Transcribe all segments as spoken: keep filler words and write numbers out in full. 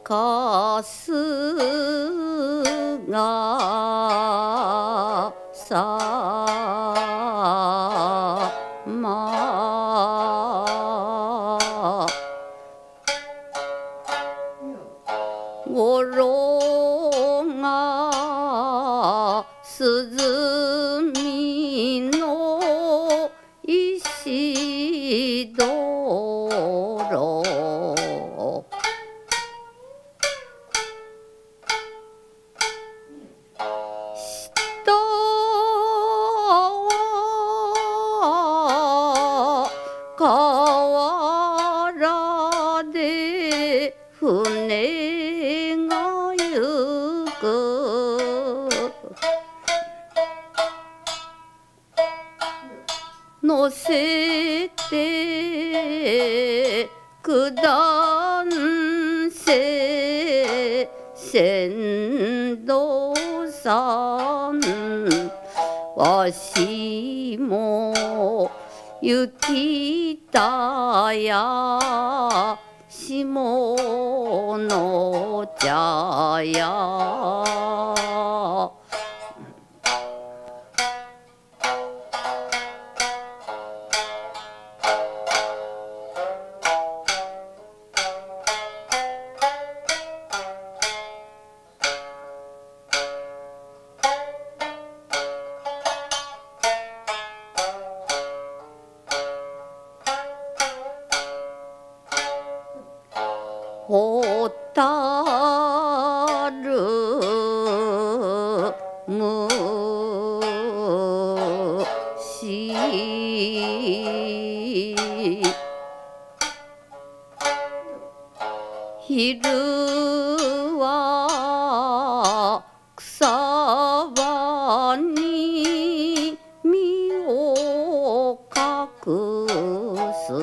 かすがさまごろがすずみの石泥下は河原で船が行く乗せて下んせ船頭さんわしも行きたや下の茶屋ホタルむし昼は草場に身を隠す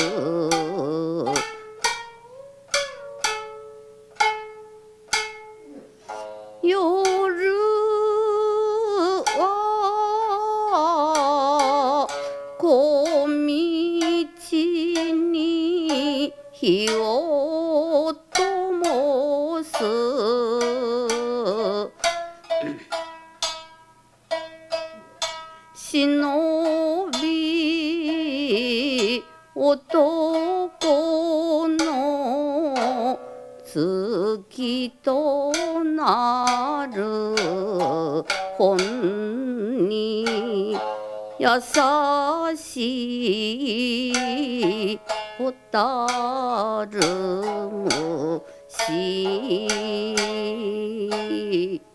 夜は小道に火を灯す忍び男の月となる本に優しいホタルむし